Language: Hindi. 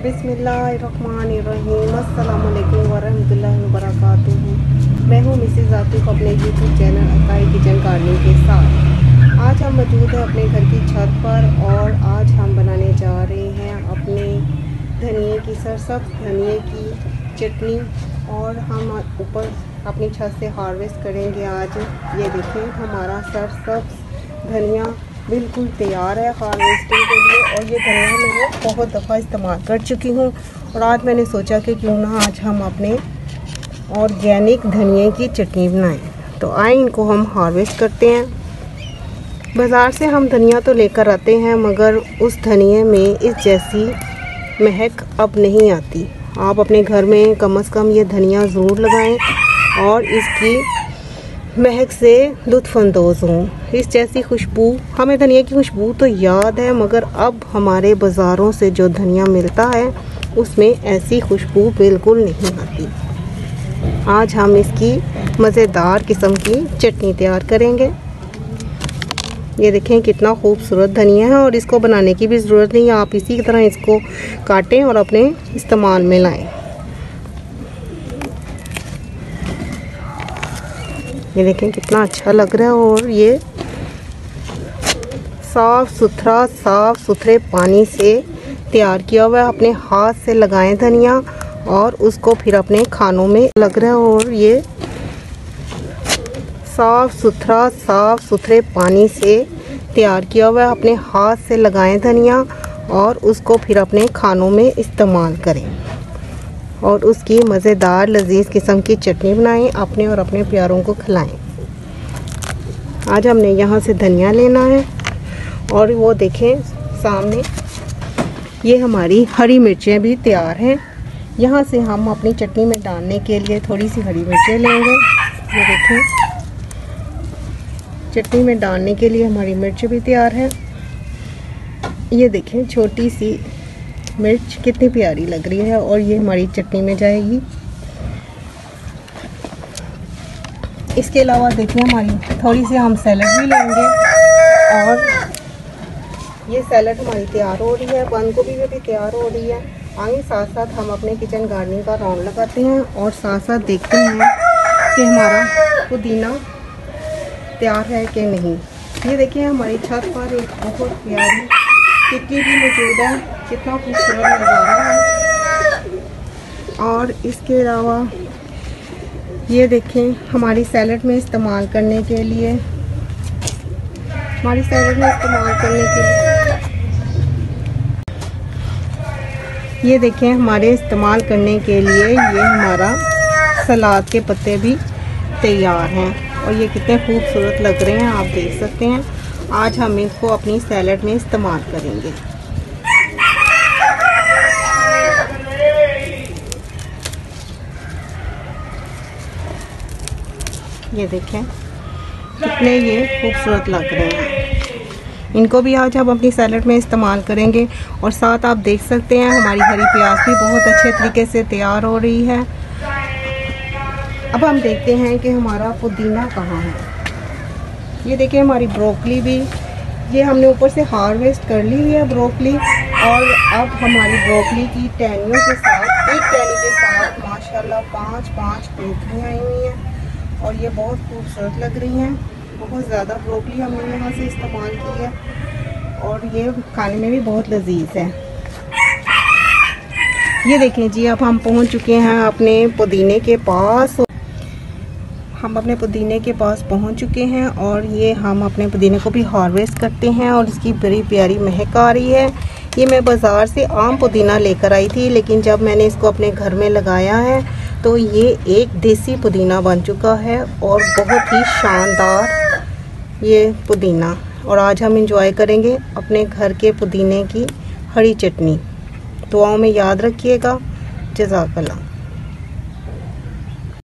बिस्मिल्लाहिर्रहमानिर्रहीम। अस्सलामुअलैकुम वरहमतुल्लाहि वबरकातुहू। मैं हूँ मिसेज़ आतिफ अपने यूट्यूब चैनल अकाई किचन गार्डनिंग के साथ। आज हम मौजूद हैं अपने घर की छत पर और आज हम बनाने जा रहे हैं अपने धनिए की सरसब्ज़ धनिए की चटनी और हम ऊपर अपनी छत से हार्वेस्ट करेंगे आज। ये देखें हमारा सरसब्ज़ धनिया बिल्कुल तैयार है हार्वेस्टिंग के लिए और ये धनिया मैं बहुत दफ़ा इस्तेमाल कर चुकी हूँ और आज मैंने सोचा कि क्यों ना आज हम अपने ऑर्गेनिक धनिए की चटनी बनाएं। तो आए इनको हम हार्वेस्ट करते हैं। बाज़ार से हम धनिया तो लेकर आते हैं मगर उस धनिए में इस जैसी महक अब नहीं आती। आप अपने घर में कम से कम ये धनिया ज़रूर लगाएं और इसकी महक से लुत्फ़अंदोज़ हों। इस जैसी खुशबू, हमें धनिया की खुशबू तो याद है मगर अब हमारे बाज़ारों से जो धनिया मिलता है उसमें ऐसी खुशबू बिल्कुल नहीं आती। आज हम इसकी मज़ेदार किस्म की चटनी तैयार करेंगे। ये देखें कितना खूबसूरत धनिया है और इसको बनाने की भी ज़रूरत नहीं है, आप इसी तरह इसको काटें और अपने इस्तेमाल में लाएं। ये देखें कितना अच्छा लग रहा है और ये साफ़ सुथरे पानी से तैयार किया हुआ है। अपने हाथ से लगाएं धनिया और उसको फिर अपने खानों में लग रहा है और ये साफ़ सुथरे पानी से तैयार किया हुआ है। अपने हाथ से लगाएं धनिया और उसको फिर अपने खानों में इस्तेमाल करें और उसकी मज़ेदार लजीज किस्म की चटनी बनाएं, अपने और अपने प्यारों को खिलाएं। आज हमने यहाँ से धनिया लेना है और वो देखें सामने ये हमारी हरी मिर्चें भी तैयार हैं। यहाँ से हम अपनी चटनी में डालने के लिए थोड़ी सी हरी मिर्चें लेंगे। ये देखें चटनी में डालने के लिए हमारी मिर्च भी तैयार है। ये देखें छोटी सी मिर्च कितनी प्यारी लग रही है और ये हमारी चटनी में जाएगी। इसके अलावा देखिए हमारी थोड़ी सी हम सैलड भी लेंगे और ये सैलड हमारी तैयार हो रही है, बंद गोभी भी तैयार हो रही है। आगे साथ साथ हम अपने किचन गार्डनिंग का राउंड लगाते हैं और साथ साथ देखते हैं कि हमारा पुदीना तैयार है कि नहीं। ये देखिए हमारी छत पर एक बहुत प्यारी तितली भी मौजूद है, कितना खूबसूरत नज़ारा है। और इसके अलावा ये देखें हमारी सैलड में इस्तेमाल करने के लिए ये देखें हमारे इस्तेमाल करने के लिए ये हमारा सलाद के पत्ते भी तैयार हैं और ये कितने खूबसूरत लग रहे हैं, आप देख सकते हैं। आज हम इसको अपनी सैलड में इस्तेमाल करेंगे। ये देखें कितने ये खूबसूरत लग रहे हैं। इनको भी आज हम अपनी सैलड में इस्तेमाल करेंगे और साथ आप देख सकते हैं हमारी हरी प्याज भी बहुत अच्छे तरीके से तैयार हो रही है। अब हम देखते हैं कि हमारा पुदीना कहाँ है। ये देखिए हमारी ब्रोकली भी, ये हमने ऊपर से हार्वेस्ट कर ली हुई है ब्रोकली और अब हमारी ब्रोकली की टहनियों के साथ, एक टहनी के साथ माशाल्लाह 5 ब्रोकली आई हुई हैं और ये बहुत खूबसूरत लग रही हैं। बहुत ज़्यादा ब्रोकली हमने यहाँ से इस्तेमाल की है और ये खाने में भी बहुत लजीज है। ये देखें जी अब हम पहुँच चुके हैं अपने पुदीने के पास। हम अपने पुदीने के पास पहुंच चुके हैं और ये हम अपने पुदीने को भी हार्वेस्ट करते हैं और इसकी बड़ी प्यारी महक आ रही है। ये मैं बाज़ार से आम पुदीना लेकर आई थी लेकिन जब मैंने इसको अपने घर में लगाया है तो ये एक देसी पुदीना बन चुका है और बहुत ही शानदार ये पुदीना। और आज हम इंजॉय करेंगे अपने घर के पुदीने की हरी चटनी। दुआओं में याद रखिएगा। जज़ाकल्लाह।